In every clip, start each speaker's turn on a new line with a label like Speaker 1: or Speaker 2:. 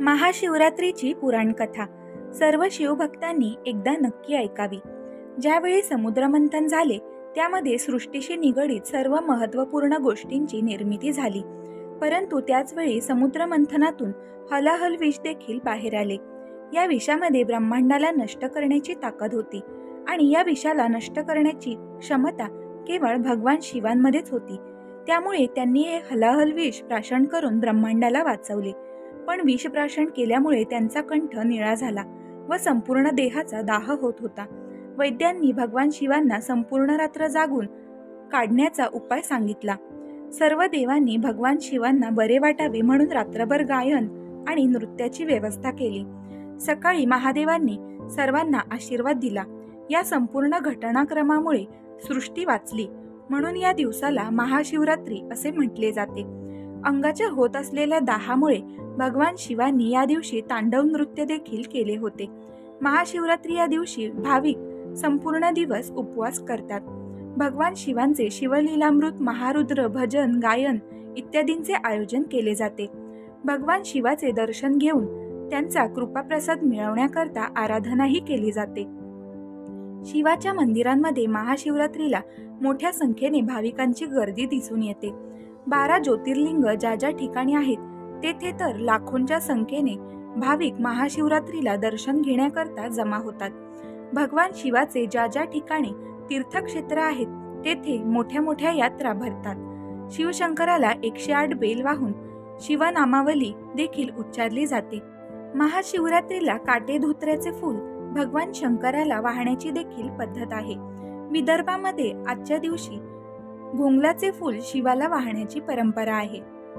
Speaker 1: महाशिवरात्रीची पुराणकथा सर्व शिवभक्तांनी एकदा नक्की ऐकावी. ज्यावेळी समुद्रमंथन झाले त्यामध्ये सृष्टीशी निगडीत सर्व महत्त्वपूर्ण गोष्टींची निर्मिती झाली. परंतु त्याचवेळी समुद्रमंथनातून हलाहल विष देखील बाहेर आले. या विषामध्ये ब्रह्मांडाला नष्ट करण्याची ताकद होती आणि या विषाला नष्ट करण्याची क्षमता केवळ भगवान शिवांमध्येच होती. त्यामुळे त्यांनी हे हलाहल विष प्राशन करून ब्रह्मांडाला वाचवले. पण विष प्राशन केल्यामुळे त्यांचा कंठ निळा झाला व संपूर्ण देहाचा दाह होत होता. वैद्यांनी भगवान शिवांना संपूर्ण रात्र जागून काढण्याचा उपाय सांगितला. सर्व देवांनी भगवान शिवांना बरे वाटावे म्हणून रात्रभर गायन आणि नृत्याची व्यवस्था केली. सकाळी महादेवांनी सर्वांना आशीर्वाद दिला. या संपूर्ण घटनाक्रमामुळे सृष्टी वाचली म्हणून या दिवसाला महाशिवरात्री असे म्हटले जाते. अंगाच्या होत असलेल्या दाहामुळे भगवान शिवांनी या दिवशी तांडव नृत्य देखील केले होते. महाशिवरात्री या दिवशी भाविक संपूर्ण दिवस उपवास करतात. भगवान शिवांचे शिवलीलामृत, महारुद्र, भजन, गायन इत्यादींचे आयोजन केले जाते. भगवान शिवाचे दर्शन घेऊन त्यांचा कृपाप्रसाद मिळवण्याकरता आराधनाही केली जाते. शिवाच्या मंदिरांमध्ये महाशिवरात्रीला मोठ्या संख्येने भाविकांची गर्दी दिसून येते. 12 ज्योतिर्लिंग ज्या ज्या ठिकाणी आहेत तेथे तर लाखोंच्या संख्येने भाविक महाशिवरात्रीला दर्शन घेण्याकरता जमा होतात. भगवान शिवाचे ज्या ज्या ठिकाणी तीर्थक्षेत्र आहेत तेथे मोठ्या मोठ्या यात्रा भरतात. शिवशंकराला 108 बेल वाहून शिवनामावली देखील उच्चारली जाते. महाशिवरात्रीला काटे धोत्र्याचे फूल भगवान शंकराला वाहण्याची देखील पद्धत आहे. विदर्भामध्ये आजच्या दिवशी घोंगलाचे फूल शिवाला वाहण्याची परंपरा आहे.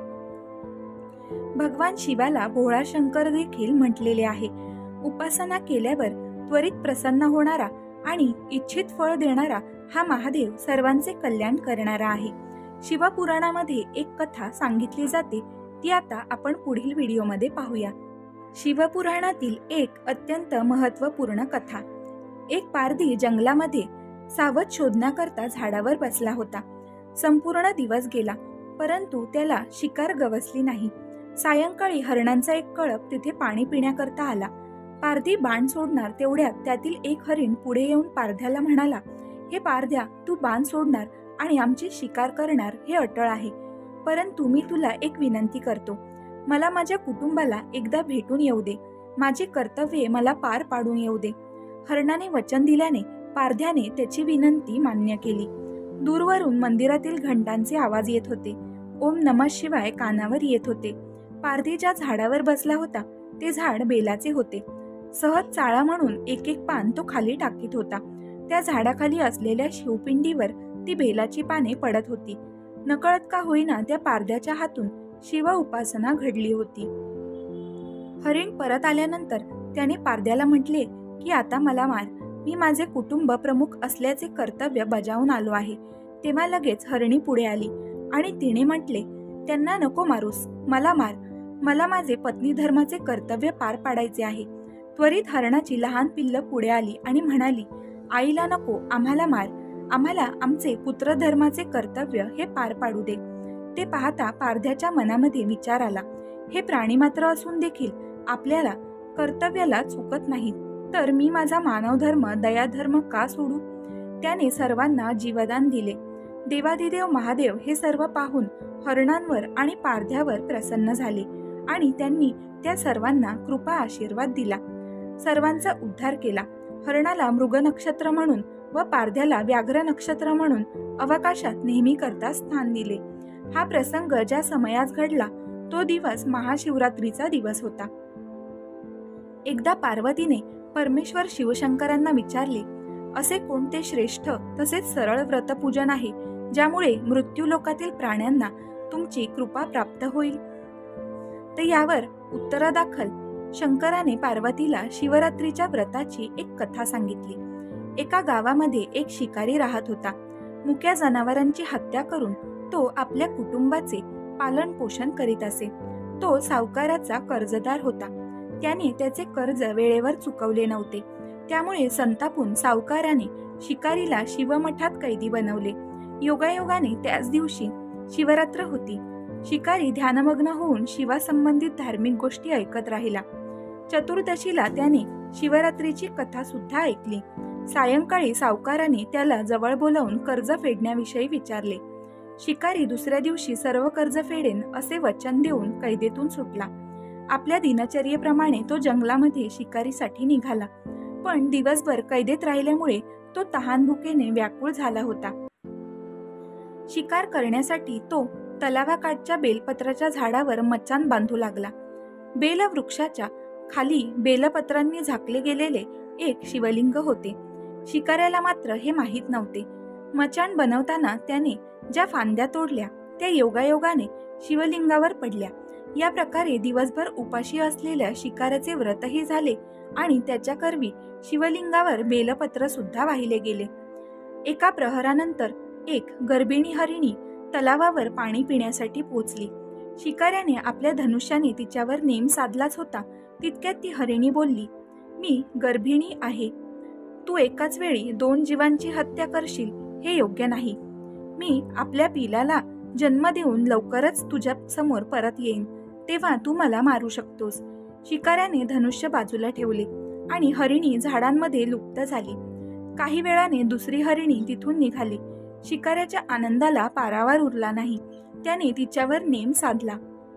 Speaker 1: भगवान शिवाला भोळा शंकर देखील म्हटलेले आहे. उपासना केल्यावर त्वरित प्रसन्न होणारा आणि इच्छित फळ देणारा हा महादेव सर्वांचे कल्याण करणारा आहे. शिवपुराणामध्ये एक कथा सांगितली जाते ती आता आपण पुढील व्हिडिओमध्ये पाहूया. शिवपुराणातील एक अत्यंत महत्त्वपूर्ण कथा. एक पारधी जंगलामध्ये सावध शोधण्याकरता झाडावर बसला होता. संपूर्ण दिवस गेला परंतु त्याला शिकार गवसली नाही. सायंकाळी हरणांचा एक कळप तिथे पाणी पिण्याकरता आला. पारधी बाण सोडणार तेवढ्यात त्यातील एक हरिण पुढे येऊन पारध्याला म्हणाला, हे पारध्या, तू बाण सोडणार आणि आमची शिकार करणार हे अटळ आहे. परंतु मी तुला एक विनंती करतो. मला माझ्या कुटुंबाला एकदा भेटून येऊ दे. माझे कर्तव्य मला पार पाडून येऊ दे. हरणाने वचन दिल्याने पारध्याने त्याची विनंती मान्य केली. दूरवरून मंदिरातील घंटांचे आवाज येत होते. ओम नमः शिवाय कानावर येत होते. पारधी ज्या झाडावर बसला होता ते झाड बेलाचे होते. सहज चाळा म्हणून एक एक पान तो खाली टाकीत होता. त्या झाडाखाली असलेल्या शिवपिंडीवर ती बेलाची पाने पडत होती. नकळत का होईना त्या पारध्याच्या हातून शिव उपासना घडली होती. हरिण परत आल्यानंतर त्याने पारध्याला म्हटले की आता मला मार. मी माझे कुटुंब प्रमुख असल्याचे कर्तव्य बजावून आलो आहे. तेव्हा लगेच हरणी पुढे आली आणि तिने म्हटले, त्यांना नको मारूस, मला मार. मला माझे पत्नी धर्माचे कर्तव्य पार पाडायचे आहे. त्वरित हरणाची लहान पिल्ल पुढे आली आणि म्हणाली, आईला नको, आम्हाला मार. आम्हाला आमचे पुत्रधर्माचे कर्तव्य हे पार पाडू दे. ते पाहता पारध्याच्या मनामध्ये विचार आला, हे प्राणी मात्र असून देखील आपल्याला कर्तव्याला चुकत नाहीत, तर मी माझा मानवधर्म दयाधर्म का सोडू. त्याने सर्वांना जीवदान दिले. देवाधिदेव महादेव हे सर्व पाहून हरणांवर आणि पारध्यावर प्रसन्न झाले आणि त्यांनी त्या सर्वांना कृपा आशीर्वाद दिला. सर्वांचा उद्धार केला. हरणाला मृग नक्षत्र म्हणून व पारध्याला व्याघ्र नक्षत्र म्हणून अवकाशात नेहमी करता स्थान दिले. हा प्रसंग ज्या समयास घडला तो दिवस महाशिवरात्रीचा दिवस होता. एकदा पार्वतीने परमेश्वर शिवशंकरांना विचारले, असे कोणते श्रेष्ठ तसेच सरळ व्रतपूजन आहे ज्यामुळे मृत्यू लोकातील प्राण्यांना तुमची कृपा प्राप्त होईल. तर यावर उत्तरादाखल शंकराने पार्वतीला शिवरात्रीच्या व्रताची एक कथा सांगितली. एका गावामध्ये एक शिकारी राहत होता. मुक्या जनावरांची हत्या करून तो आपल्या कुटुंबाचे पालन पोषण करीत असे. तो सावकाराचा कर्जदार होता. त्याने त्याचे कर्ज वेळेवर चुकवले नव्हते. त्यामुळे संतापून सावकाराने शिकारीला शिवमठात कैदी बनवले. योगायोगाने त्याच दिवशी शिवरात्र होती. शिकारी ध्यानमग्न होऊन शिवासंबंधित धार्मिक गोष्टी ऐकत राहिला. चतुर्दशीला त्याने शिवरात्रीची कथा सुद्धा ऐकली. सायंकाळी सावकाराने त्याला जवळ बोलावून कर्ज फेडण्याविषयी विचारले. शिकारी दुसऱ्या दिवशी सर्व कर्ज फेडेन असे वचन देऊन कैदेतून सुटला. आपल्या दिनचर्येप्रमाणे तो जंगलामध्ये शिकारीसाठी निघाला. पण दिवसभर कैदेत राहिल्यामुळे तो तहानभुकेने व्याकुळ झाला होता. शिकार करण्यासाठी तो तलावाकाठच्या बेलपत्राच्या झाडावर मचाण बांधू लागला. बेलवृक्षाच्या खाली बेलपत्रांनी झाकले गेलेले एक शिवलिंग होते. शिकाऱ्याला मात्र हे माहीत नव्हते. मचाण बनवताना त्याने ज्या फांद्या तोडल्या त्या योगायोगाने शिवलिंगावर पडल्या. या प्रकारे दिवसभर उपाशी असलेल्या शिकाऱ्याचे व्रतही झाले आणि त्याच्या करवी शिवलिंगावर बेलपत्र सुद्धा वाहिले गेले. एका प्रहरानंतर एक गर्भिणी हरिणी तलावावर पाणी पिण्यासाठी पोचली. शिकाऱ्याने आपल्या धनुष्याने तिच्यावर नेम साधलाच होता तितक्यात ती हरिणी बोलली, मी गर्भिणी आहे. तू एकाच वेळी 2 जीवांची हत्या करशील हे योग्य नाही. मी आपल्या पिलाला जन्म देऊन लवकरच तुझ्या समोर परत येईन, तेव्हा तू मला मारू शकतोस. शिकाऱ्याने धनुष्य बाजूला ठेवले आणि हरिणी झाडांमध्ये लुप्त झाली. काही वेळाने दुसरी हरिणी तिथून निघाली. शिकाऱ्याच्या आनंदाला पारावार उरला नाही. त्याने तिच्यावर नेम साधला.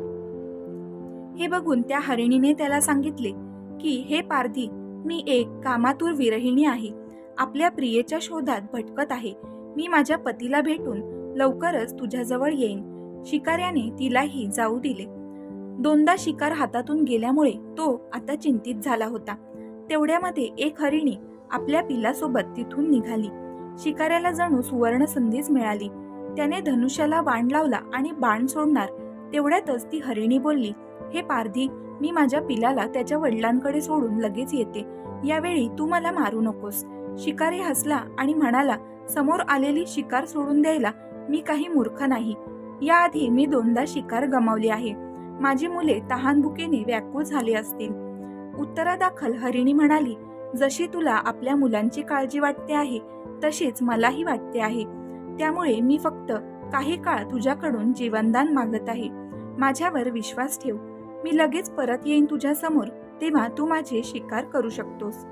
Speaker 1: हे बघून त्या हरिणीने त्याला सांगितले की हे पारधी, मी एक कामातूर विरहिणी आहे. आपल्या प्रियेच्या शोधात भटकत आहे. मी माझ्या पतीला भेटून लवकरच तुझ्याजवळ येईन. शिकाऱ्याने तिलाही जाऊ दिले. 2दा शिकार हातातून गेल्यामुळे तो आता चिंतित झाला होता. तेवढ्यामध्ये एक हरिणी आपल्या पिलासोबत तिथून निघाली. शिकाऱ्याला जणू सुवर्ण संधीच मिळाली. त्याने धनुष्याला बाण लावला आणि बाण सोडणार तेवढ्यातच ती हरिणी बोलली, हे पारधी, मी माझ्या पिलाला त्याच्या वडिलांकडे सोडून लगेच येते. यावेळी तू मला मारू नकोस. शिकारी हसला आणि म्हणाला, समोर आलेली शिकार सोडून द्यायला मी काही मूर्ख नाही. याआधी मी 2दा शिकार गमावली आहे. माझी मुले तहानभुकेने व्याकुळ झाली असतील. उत्तरादाखल हरिणी म्हणाली, जशी तुला आपल्या मुलांची काळजी वाटते आहे तशीच मलाही वाटते आहे. त्यामुळे मी फक्त काही काळ तुझ्याकडून जीवनदान मागत आहे. माझ्यावर विश्वास ठेव. मी लगेच परत येईन तुझ्या समोर, तेव्हा तू माझे शिकार करू शकतोस.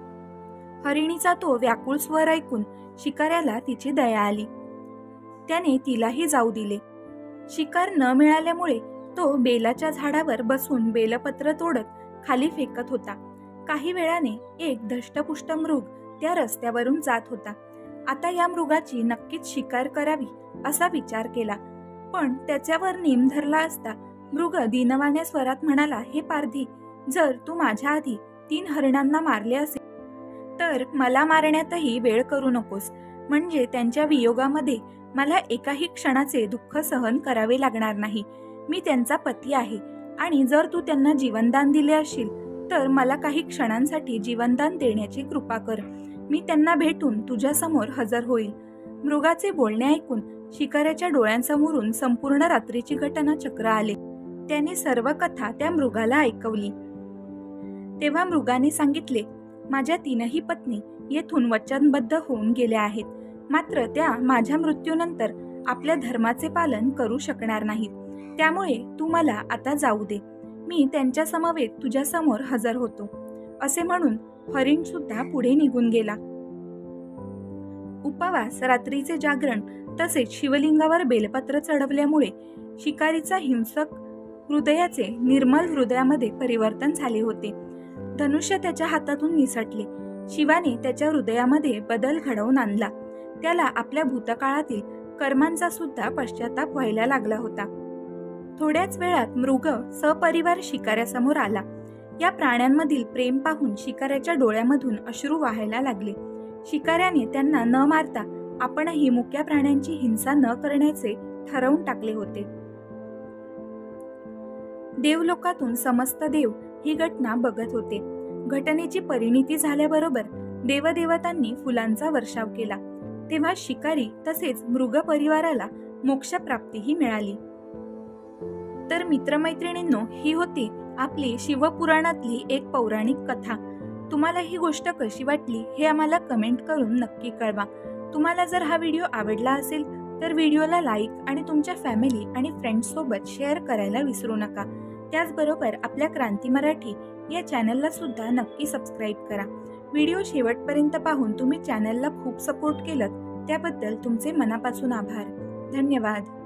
Speaker 1: हरिणीचा तो व्याकुळ स्वर ऐकून शिकाऱ्याला तिची दया आली. त्याने तिलाही जाऊ दिले. शिकार न मिळाल्यामुळे तो बेलाच्या झाडावर बसून बेलपत्र तोडत खाली फेकत होता. काही वेळाने एक धष्टपुष्ट मृग त्या रस्त्यावरून जात होता. आता या मृगाची नक्कीच शिकार करावी असा विचार केला. पण त्याच्यावर नेम धरला असता मृग दीनवाण्या स्वरात म्हणाला, हे पारधी, जर तू माझ्या आधी 3 हरिणांना मारले असेल तर मला मारण्यातही वेळ करू नकोस. म्हणजे त्यांच्या वियोगामध्ये मला एकाही क्षणाचे दुःख सहन करावे लागणार नाही. मी त्यांचा पती आहे आणि जर तू त्यांना जीवनदान दिले असशील तर मला काही क्षणांसाठी जीवनदान देण्याची कृपा कर. मी त्यांना भेटून तुझ्या समोर हजर होईल. मृगाचे बोलणे ऐकून शिकाऱ्याच्या डोळ्यांसमोरून संपूर्ण रात्रीची घटना चक्र आले. त्याने सर्व कथा त्या मृगाला ऐकवली. तेव्हा मृगाने सांगितले, माझ्या 3ही पत्नी येथून वचनबद्ध होऊन गेल्या आहेत. मात्र त्या माझ्या मृत्यूनंतर आपल्या धर्माचे पालन करू शकणार नाहीत. त्यामुळे तू मला आता जाऊ दे. मी त्यांच्या समवेत तुझ्या समोर हजर होतो. असे म्हणून हरिण सुद्धा पुढे निघून गेला. उपवास, रात्रीचे जागरण तसेच शिवलिंगावर बेलपत्र चढवल्यामुळे शिकारीचा हिंसक हृदयाचे निर्मल हृदयामध्ये परिवर्तन झाले होते. धनुष्य त्याच्या हातातून निसटले. शिवाने त्याच्या हृदयामध्ये बदल घडवून आणला. त्याला आपल्या भूतकाळातील कर्मांचा सुद्धा पश्चाताप व्हायला लागला होता. थोड्याच वेळात मृग सपरिवार शिकाऱ्यासमोर आला. या प्राण्यांमधील प्रेम पाहून शिकाऱ्याच्या डोळ्यामधून अश्रू वाहायला लागले. शिकाऱ्याने त्यांना न मारता आपणही मुक्या प्राण्यांची हिंसा न करण्याचे ठरवून टाकले होते. देवलोकातून समस्त देव ही घटना बघत होते. घटनेची परिणिती झाल्याबरोबर देवदेवतांनी फुलांचा वर्षाव केला. तेव्हा शिकारी तसेच मृग परिवाराला मोक्षप्राप्तीही मिळाली. तर मित्रमैत्रिणींनो, ही होती आपली शिवपुराणातली एक पौराणिक कथा. तुम्हाला ही गोष्ट कशी वाटली हे आम्हाला कमेंट करून नक्की कळवा. तुम्हाला जर हा व्हिडिओ आवडला असेल तर व्हिडिओला लाईक आणि तुमच्या फॅमिली आणि फ्रेंड्ससोबत शेअर करायला विसरू नका. त्याचबरोबर आपल्या क्रांती मराठी या चॅनलला सुद्धा नक्की सबस्क्राईब करा. व्हिडिओ शेवटपर्यंत पाहून तुम्ही चॅनलला खूप सपोर्ट केलं त्याबद्दल तुमचे मनापासून आभार. धन्यवाद.